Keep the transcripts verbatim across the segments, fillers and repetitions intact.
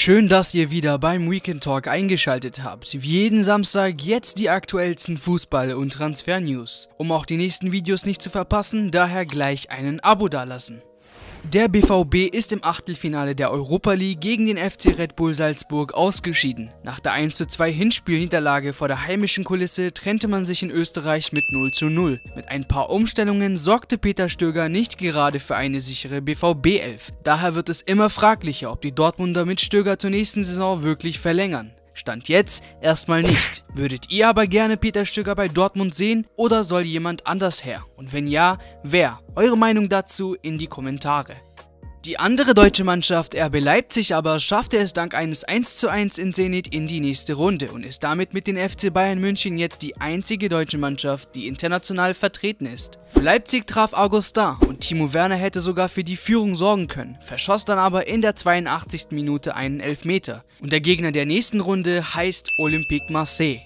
Schön, dass ihr wieder beim Weekend Talk eingeschaltet habt. Wie jeden Samstag jetzt die aktuellsten Fußball- und Transfer-News. Um auch die nächsten Videos nicht zu verpassen, daher gleich einen Abo dalassen. Der B V B ist im Achtelfinale der Europa League gegen den F C Red Bull Salzburg ausgeschieden. Nach der eins zu zwei Hinspielniederlage vor der heimischen Kulisse trennte man sich in Österreich mit null zu null. Mit ein paar Umstellungen sorgte Peter Stöger nicht gerade für eine sichere B V B elf. Daher wird es immer fraglicher, ob die Dortmunder mit Stöger zur nächsten Saison wirklich verlängern. Stand jetzt erstmal nicht. Würdet ihr aber gerne Peter Stöger bei Dortmund sehen oder soll jemand anders her? Und wenn ja, wer? Eure Meinung dazu in die Kommentare. Die andere deutsche Mannschaft R B Leipzig aber schaffte es dank eines eins zu eins in Zenit in die nächste Runde und ist damit mit den F C Bayern München jetzt die einzige deutsche Mannschaft, die international vertreten ist. Für Leipzig traf Augustin und Timo Werner hätte sogar für die Führung sorgen können, verschoss dann aber in der zweiundachtzigsten Minute einen Elfmeter. Und der Gegner der nächsten Runde heißt Olympique Marseille.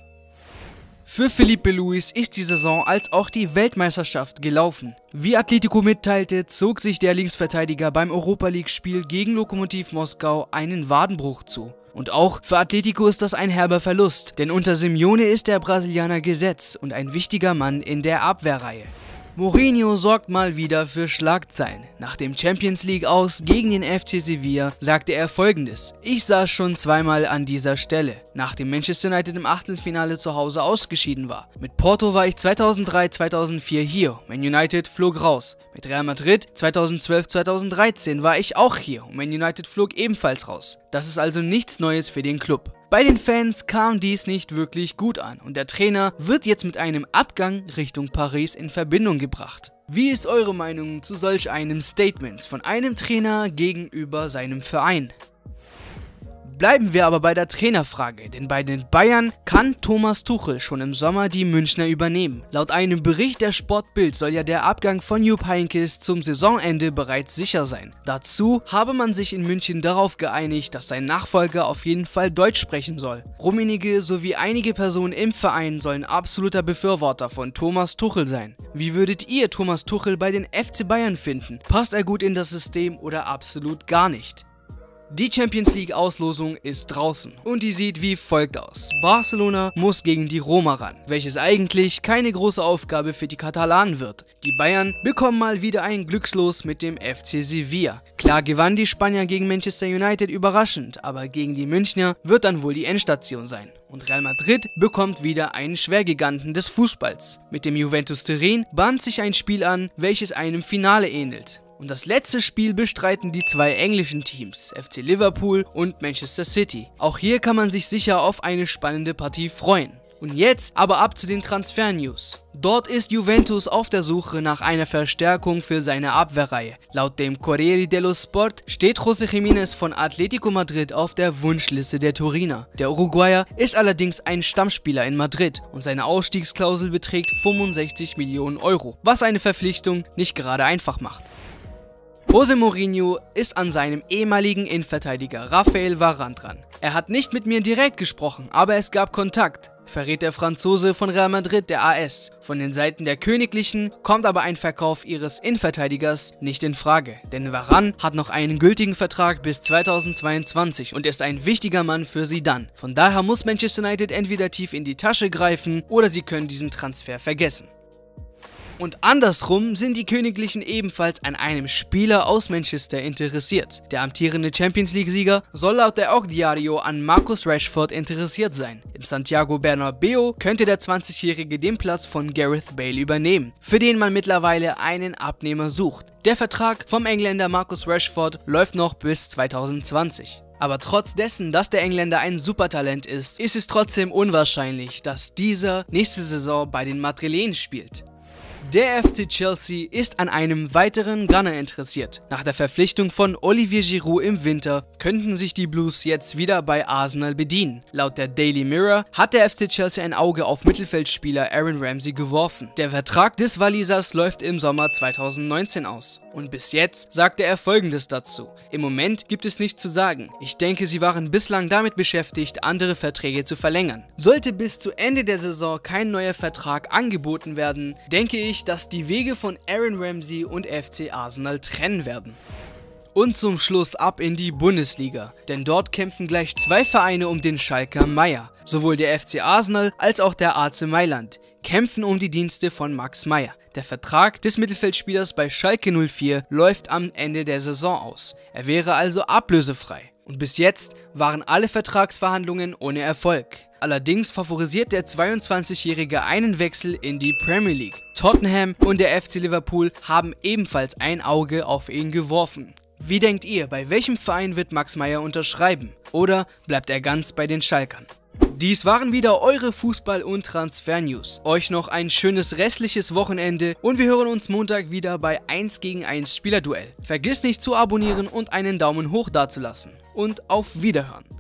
Für Filipe Luis ist die Saison als auch die Weltmeisterschaft gelaufen. Wie Atletico mitteilte, zog sich der Linksverteidiger beim Europa-League-Spiel gegen Lokomotiv Moskau einen Wadenbruch zu. Und auch für Atletico ist das ein herber Verlust, denn unter Simeone ist der Brasilianer Gesetz und ein wichtiger Mann in der Abwehrreihe. Mourinho sorgt mal wieder für Schlagzeilen. Nach dem Champions League Aus gegen den F C Sevilla sagte er folgendes: Ich saß schon zweimal an dieser Stelle, nachdem Manchester United im Achtelfinale zu Hause ausgeschieden war. Mit Porto war ich zweitausenddrei zweitausendvier hier, Man United flog raus. Mit Real Madrid zweitausendzwölf zweitausenddreizehn war ich auch hier und Man United flog ebenfalls raus. Das ist also nichts Neues für den Club. Bei den Fans kam dies nicht wirklich gut an und der Trainer wird jetzt mit einem Abgang Richtung Paris in Verbindung gebracht. Wie ist eure Meinung zu solch einem Statement von einem Trainer gegenüber seinem Verein? Bleiben wir aber bei der Trainerfrage, denn bei den Bayern kann Thomas Tuchel schon im Sommer die Münchner übernehmen. Laut einem Bericht der Sportbild soll ja der Abgang von Jupp Heynckes zum Saisonende bereits sicher sein. Dazu habe man sich in München darauf geeinigt, dass sein Nachfolger auf jeden Fall Deutsch sprechen soll. Rummenigge sowie einige Personen im Verein sollen absoluter Befürworter von Thomas Tuchel sein. Wie würdet ihr Thomas Tuchel bei den F C Bayern finden? Passt er gut in das System oder absolut gar nicht? Die Champions League Auslosung ist draußen und die sieht wie folgt aus. Barcelona muss gegen die Roma ran, welches eigentlich keine große Aufgabe für die Katalanen wird. Die Bayern bekommen mal wieder ein Glückslos mit dem F C Sevilla. Klar gewannen die Spanier gegen Manchester United überraschend, aber gegen die Münchner wird dann wohl die Endstation sein. Und Real Madrid bekommt wieder einen Schwergiganten des Fußballs. Mit dem Juventus Turin bahnt sich ein Spiel an, welches einem Finale ähnelt. Und das letzte Spiel bestreiten die zwei englischen Teams, F C Liverpool und Manchester City. Auch hier kann man sich sicher auf eine spannende Partie freuen. Und jetzt aber ab zu den Transfer-News. Dort ist Juventus auf der Suche nach einer Verstärkung für seine Abwehrreihe. Laut dem Corriere dello Sport steht José Jiménez von Atletico Madrid auf der Wunschliste der Turiner. Der Uruguayer ist allerdings ein Stammspieler in Madrid und seine Ausstiegsklausel beträgt fünfundsechzig Millionen Euro, was eine Verpflichtung nicht gerade einfach macht. José Mourinho ist an seinem ehemaligen Innenverteidiger Raphael Varane dran. Er hat nicht mit mir direkt gesprochen, aber es gab Kontakt, verrät der Franzose von Real Madrid der A S. Von den Seiten der Königlichen kommt aber ein Verkauf ihres Innenverteidigers nicht in Frage, denn Varane hat noch einen gültigen Vertrag bis zweitausendzweiundzwanzig und ist ein wichtiger Mann für Zidane. Von daher muss Manchester United entweder tief in die Tasche greifen oder sie können diesen Transfer vergessen. Und andersrum sind die Königlichen ebenfalls an einem Spieler aus Manchester interessiert. Der amtierende Champions League-Sieger soll laut der Ogdiario an Marcus Rashford interessiert sein. Im Santiago Bernabeu könnte der zwanzigjährige den Platz von Gareth Bale übernehmen, für den man mittlerweile einen Abnehmer sucht. Der Vertrag vom Engländer Marcus Rashford läuft noch bis zweitausendzwanzig. Aber trotz dessen, dass der Engländer ein Supertalent ist, ist es trotzdem unwahrscheinlich, dass dieser nächste Saison bei den Madrilenen spielt. Der F C Chelsea ist an einem weiteren Gunner interessiert. Nach der Verpflichtung von Olivier Giroud im Winter könnten sich die Blues jetzt wieder bei Arsenal bedienen. Laut der Daily Mirror hat der F C Chelsea ein Auge auf Mittelfeldspieler Aaron Ramsey geworfen. Der Vertrag des Walisers läuft im Sommer zweitausendneunzehn aus. Und bis jetzt sagte er Folgendes dazu: Im Moment gibt es nichts zu sagen. Ich denke, sie waren bislang damit beschäftigt, andere Verträge zu verlängern. Sollte bis zu Ende der Saison kein neuer Vertrag angeboten werden, denke ich, dass die Wege von Aaron Ramsey und F C Arsenal trennen werden. Und zum Schluss ab in die Bundesliga, denn dort kämpfen gleich zwei Vereine um den Schalker Meier. Sowohl der F C Arsenal als auch der A C Mailand kämpfen um die Dienste von Max Meyer. Der Vertrag des Mittelfeldspielers bei Schalke null vier läuft am Ende der Saison aus. Er wäre also ablösefrei. Und bis jetzt waren alle Vertragsverhandlungen ohne Erfolg. Allerdings favorisiert der zweiundzwanzigjährige einen Wechsel in die Premier League. Tottenham und der F C Liverpool haben ebenfalls ein Auge auf ihn geworfen. Wie denkt ihr, bei welchem Verein wird Max Meyer unterschreiben? Oder bleibt er ganz bei den Schalkern? Dies waren wieder eure Fußball- und Transfer-News. Euch noch ein schönes restliches Wochenende und wir hören uns Montag wieder bei eins gegen eins Spielerduell. Vergiss nicht zu abonnieren und einen Daumen hoch dazulassen. Und auf Wiederhören.